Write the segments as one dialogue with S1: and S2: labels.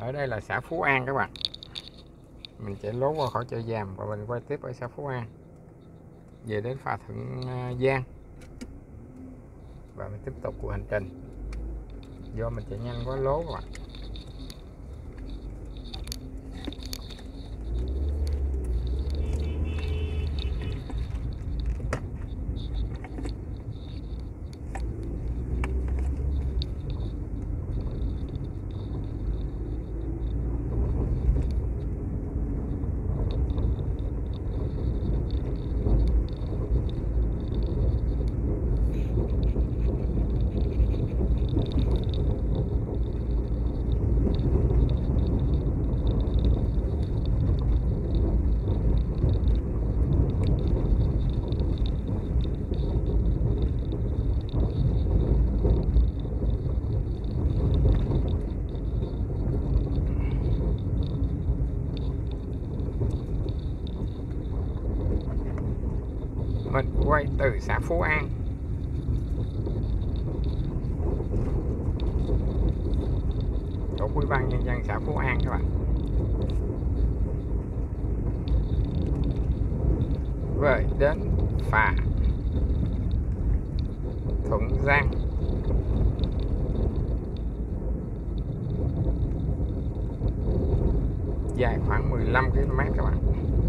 S1: Ở đây là xã Phú An các bạn. Mình chạy lố qua khỏi chợ Giàm và mình quay tiếp ở xã Phú An, về đến phà Thuận Giang và mình tiếp tục cuộc hành trình. Do mình chạy nhanh quá lố các bạn. Mình quay từ xã Phú An. Chỗ Ủy ban nhân dân xã Phú An các bạn. Về đến phà Thuận Giang. Dài khoảng 15 km các bạn.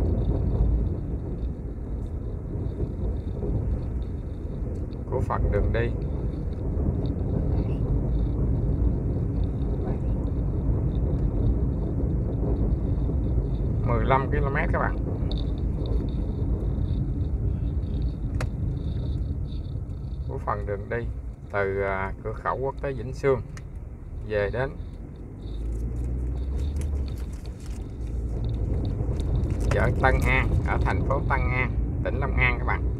S1: Của phần đường đi. Mười 15 km các bạn. Của phần đường đi từ cửa khẩu quốc tế Vĩnh Sương về đến chợ Tân An ở thành phố Tân An, tỉnh Long An các bạn.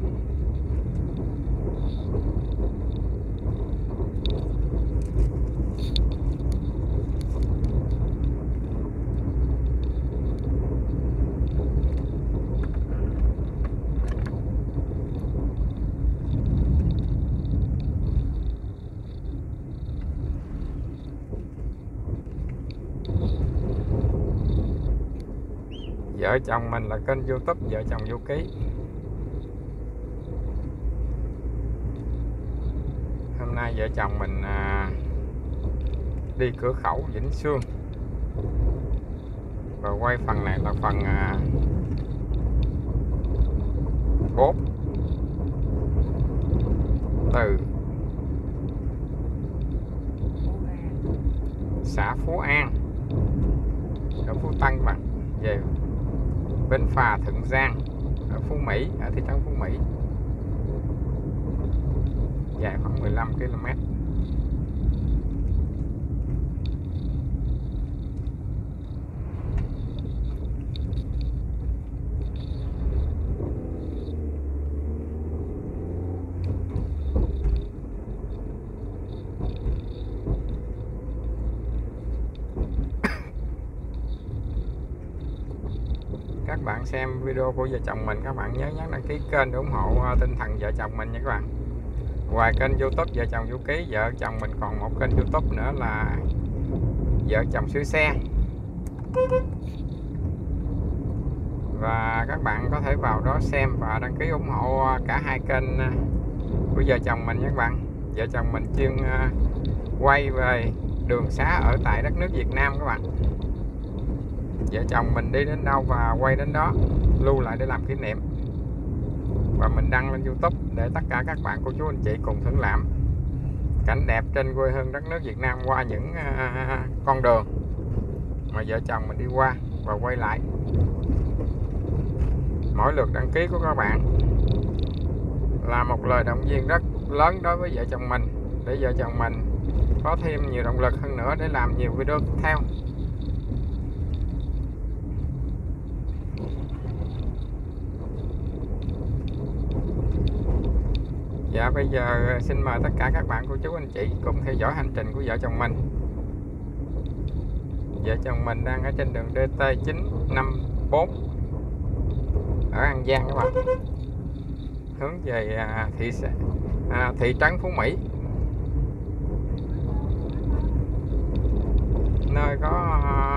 S1: Vợ chồng mình là kênh YouTube Vợ Chồng Du Ký. Hôm nay vợ chồng mình đi cửa khẩu Vĩnh Sương và quay phần này là phần 4 từ xã Phú An ở Phú Tân các bạn về bên phà Thuận Giang ở Phú Mỹ, ở thị trấn Phú Mỹ, dài khoảng 15 km. Các bạn xem video của vợ chồng mình, các bạn nhớ nhấn đăng ký kênh để ủng hộ tinh thần vợ chồng mình nha các bạn. Ngoài kênh YouTube Vợ Chồng Du Ký, vợ chồng mình còn một kênh YouTube nữa là Vợ Chồng Sửa Xe. Và các bạn có thể vào đó xem và đăng ký ủng hộ cả hai kênh của vợ chồng mình nha các bạn. Vợ chồng mình chuyên quay về đường xá ở tại đất nước Việt Nam các bạn. Vợ chồng mình đi đến đâu và quay đến đó, lưu lại để làm kỷ niệm. Và mình đăng lên YouTube để tất cả các bạn, cô chú, anh chị cùng thưởng lãm cảnh đẹp trên quê hương đất nước Việt Nam qua những con đường mà vợ chồng mình đi qua và quay lại. Mỗi lượt đăng ký của các bạn là một lời động viên rất lớn đối với vợ chồng mình, để vợ chồng mình có thêm nhiều động lực hơn nữa để làm nhiều video tiếp theo. Dạ, bây giờ xin mời tất cả các bạn, cô chú, anh chị cùng theo dõi hành trình của vợ chồng mình. Vợ chồng mình đang ở trên đường DT954 ở An Giang các bạn, hướng về thị trấn Phú Mỹ, nơi có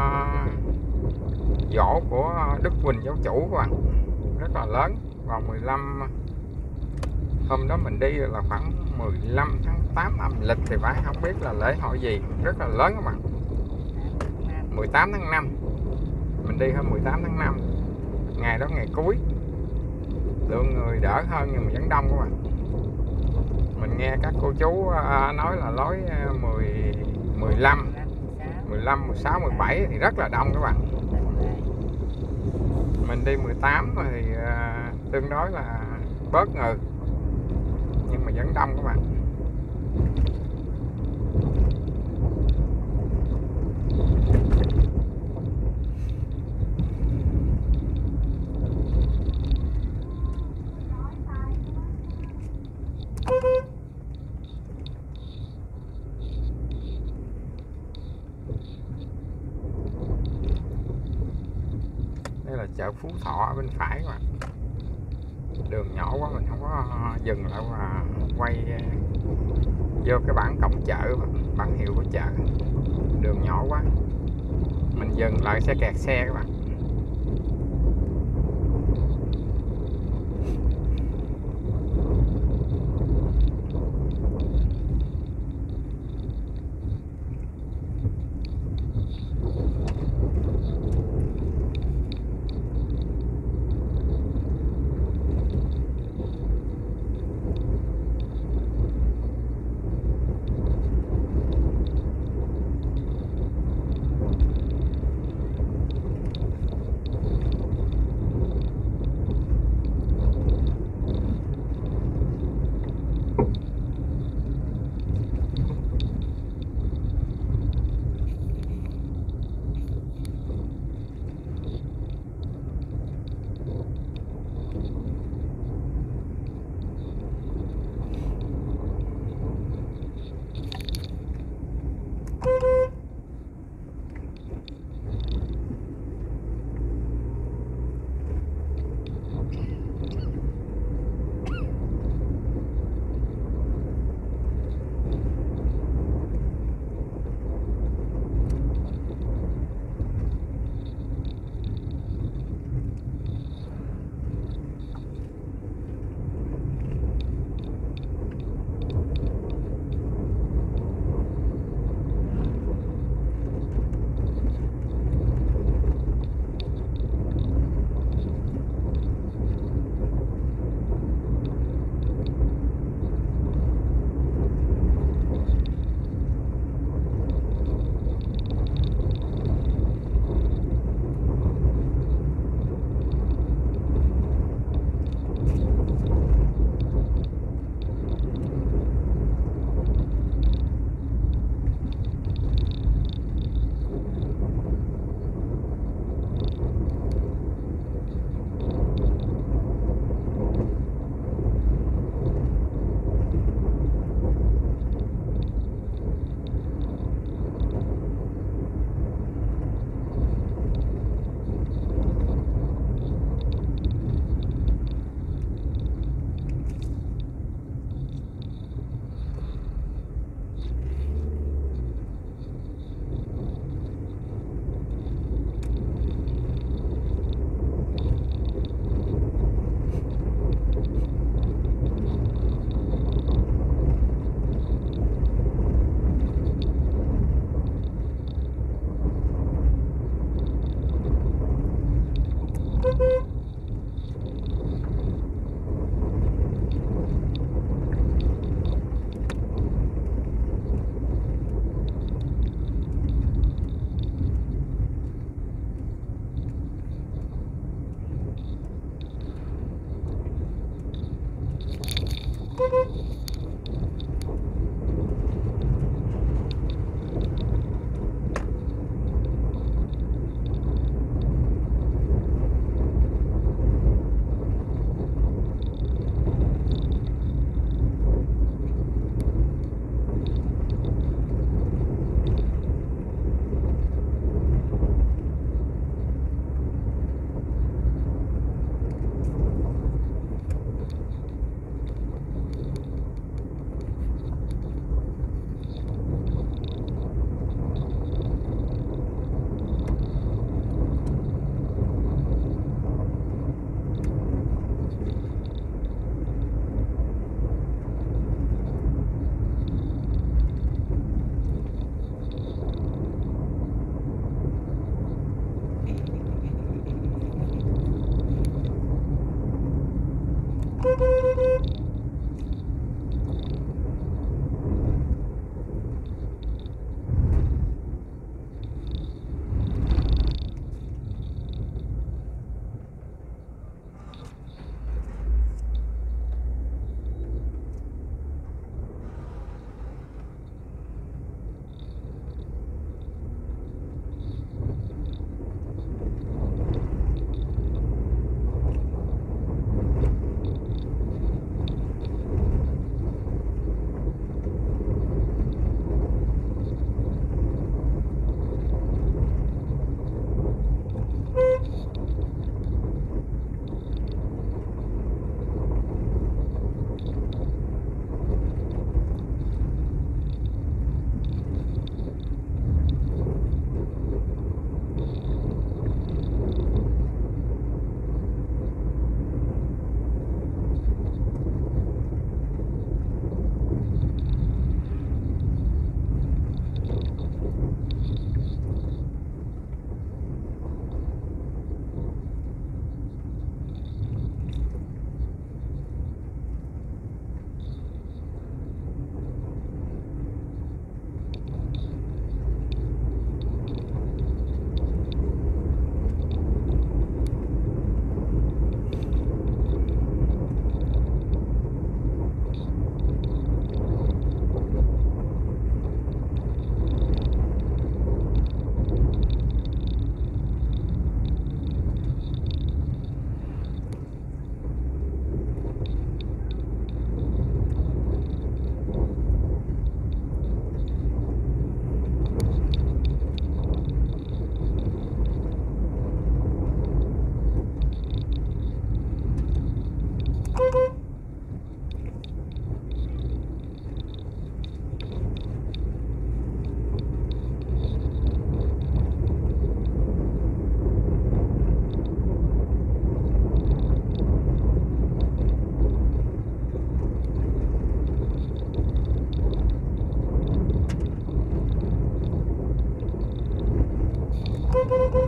S1: của Đức Quỳnh giáo chủ các bạn, rất là lớn. Vào 15 hôm đó mình đi là khoảng 15 tháng 8 âm lịch thì phải, không biết là lễ hội gì, rất là lớn các bạn. 18 tháng 5 mình đi hôm 18 tháng 5, ngày đó ngày cuối, lượng người đỡ hơn nhưng mà vẫn đông các bạn. Mình nghe các cô chú nói là lối 15, 16, 17 thì rất là đông các bạn. Mình đi 18 thì tương đối là bớt người, nhưng mà vẫn đông các bạn. Đây là chợ Phú Thọ bên phải các bạn. Đường nhỏ quá mình không có dừng lại và quay vô cái bảng cổng chợ, bảng hiệu của chợ. Đường nhỏ quá, mình dừng lại sẽ kẹt xe các bạn.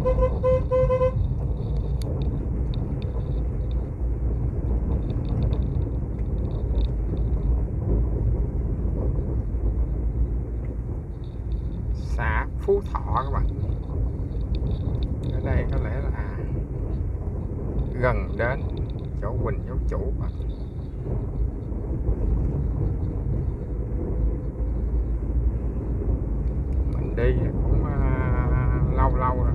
S1: Xã Phú Thọ các bạn. Ở đây có lẽ là gần đến chỗ Quỳnh Giáo Chủ. Mình đi cũng lâu lâu rồi.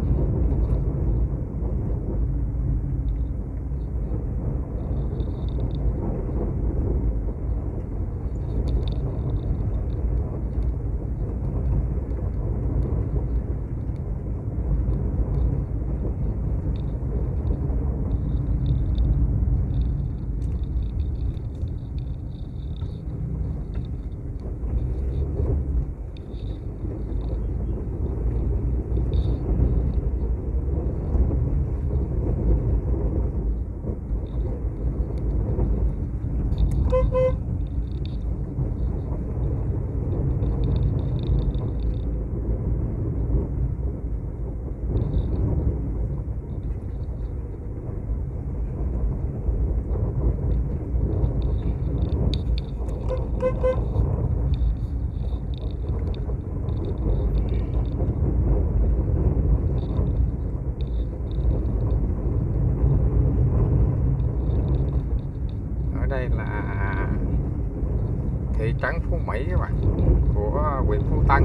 S1: Ở đây là thị trấn Phú Mỹ các bạn, của huyện Phú Tân.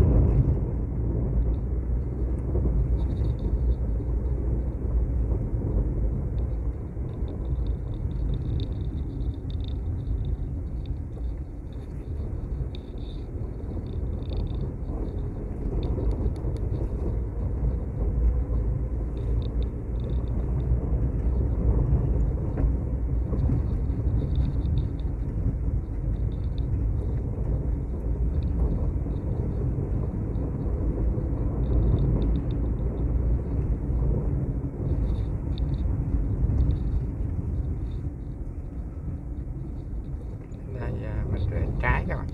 S1: Mình rẽ trái các bạn.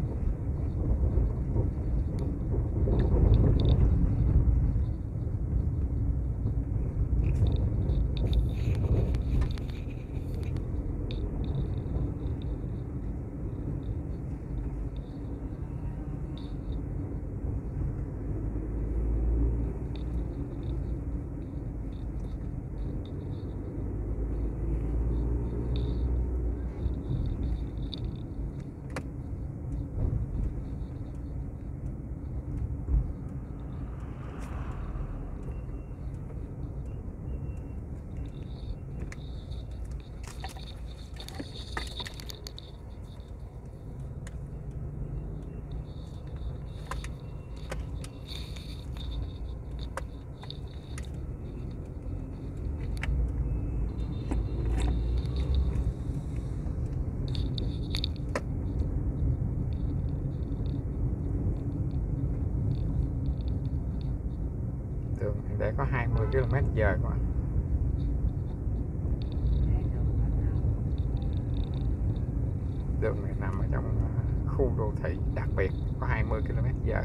S1: Đường để có 20 km/h các bạn. Đường này nằm ở trong khu đô thị đặc biệt, có 20 km/h.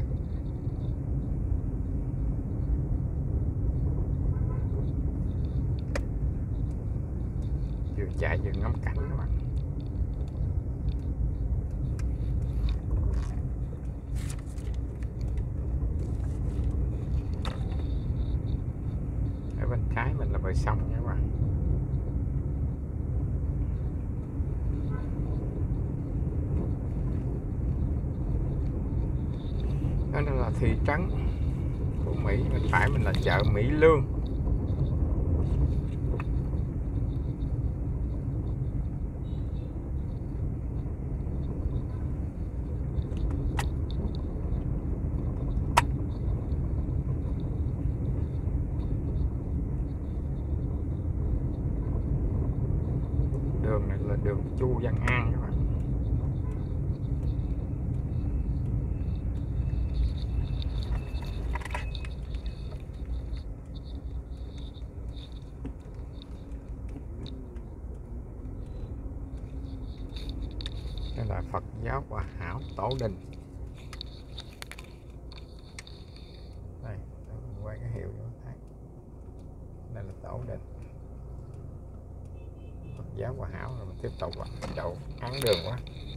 S1: Vừa chạy vừa ngắm cảnh các bạn. Ở bên trái mình là bờ sông nha các bạn. Đó là thị trấn của Mỹ, bên phải mình là chợ Mỹ Lương. Đường này là đường Chu Văn An các bạn. Đây là Phật giáo Hòa Hảo Tổ Đình. Đây, mình quay cái hiệu cho các bạn thấy. ổn định. Giáo hoàn hảo rồi mình tiếp tục ạ. Đậu án đường quá.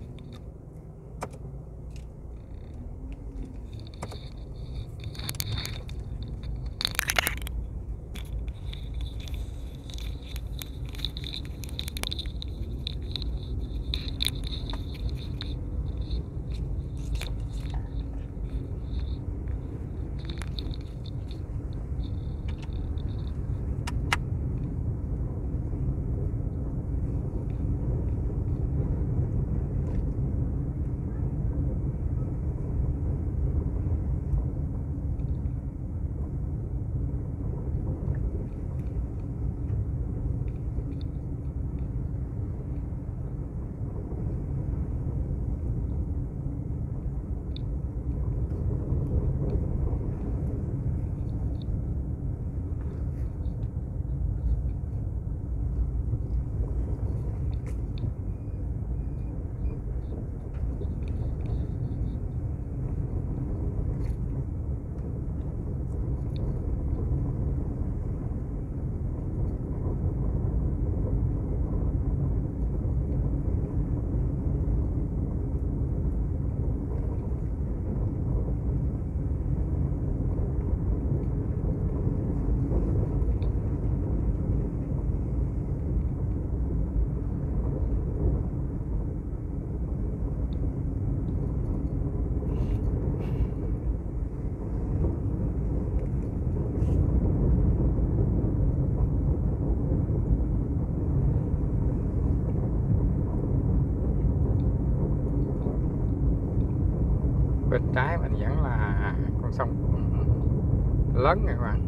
S1: Bên trái mình vẫn là con sông lớn nha các bạn.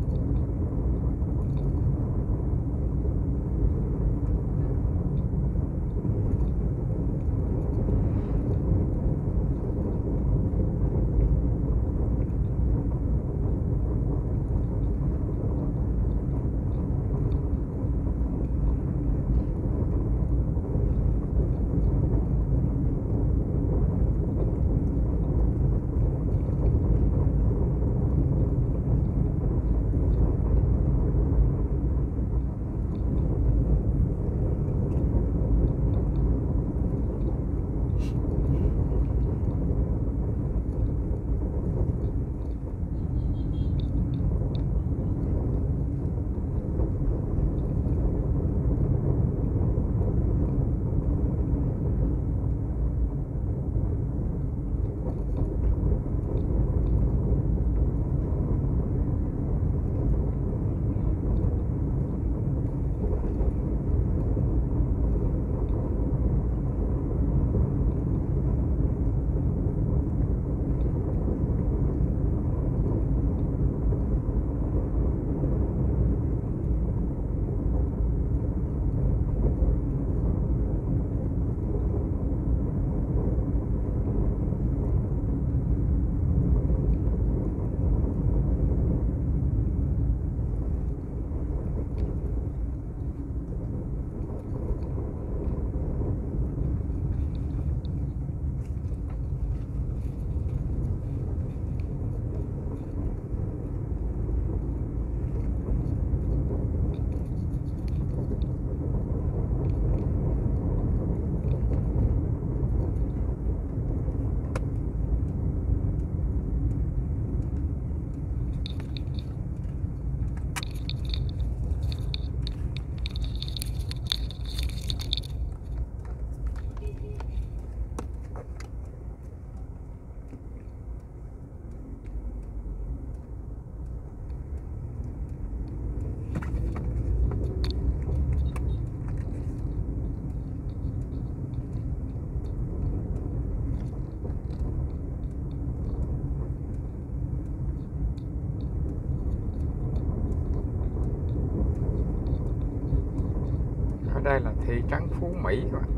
S1: Đây là thị trấn Phú Mỹ các bạn.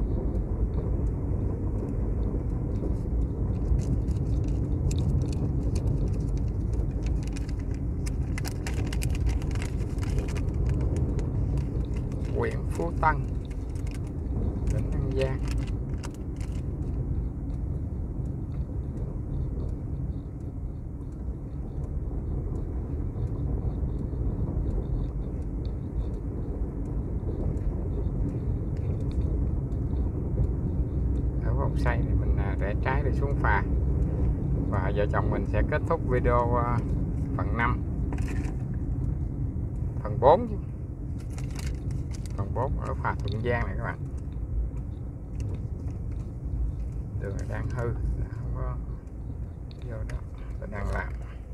S1: Huyện Phú Tân, tỉnh An Giang. xuống phà. Và vợ chồng mình sẽ kết thúc video phần 5, phần 4 chứ. Phần 4 ở phà Thuận Giang này các bạn. Đường này đang hư, không có vô đó, mình đang làm.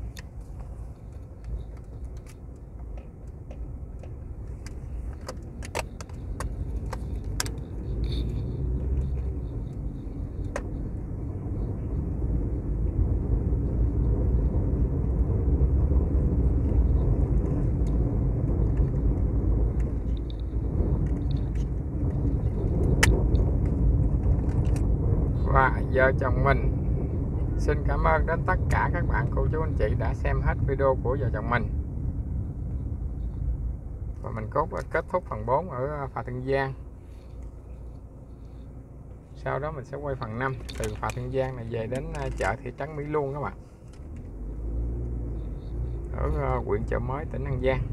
S1: Và vợ chồng mình xin cảm ơn đến tất cả các bạn cô chú anh chị đã xem hết video của vợ chồng mình. Và mình kết thúc phần 4 ở phà Thuận Giang. Sau đó mình sẽ quay phần 5 từ phà Thuận Giang này về đến chợ thị trấn Mỹ Luông các bạn, ở huyện Chợ Mới, tỉnh An Giang.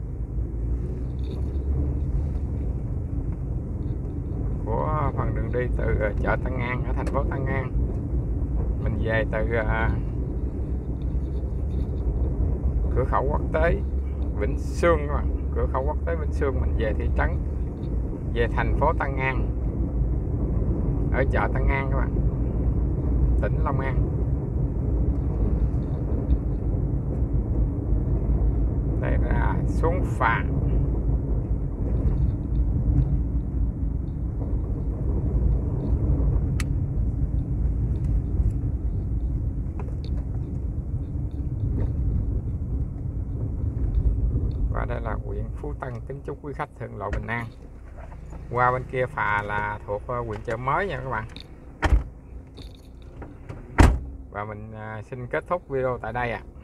S1: Của phần đường đi từ chợ Tân An ở thành phố Tân An, mình về từ cửa khẩu quốc tế Vĩnh Sương các bạn. Cửa khẩu quốc tế Vĩnh Sương mình về thị trấn, về thành phố Tân An, ở chợ Tân An các bạn, tỉnh Long An. Đây là xuống phà. Và đây là huyện Phú Tân. Kính chúc quý khách thượng lộ bình an. Qua bên kia phà là thuộc huyện Chợ Mới nha các bạn. Và mình xin kết thúc video tại đây ạ.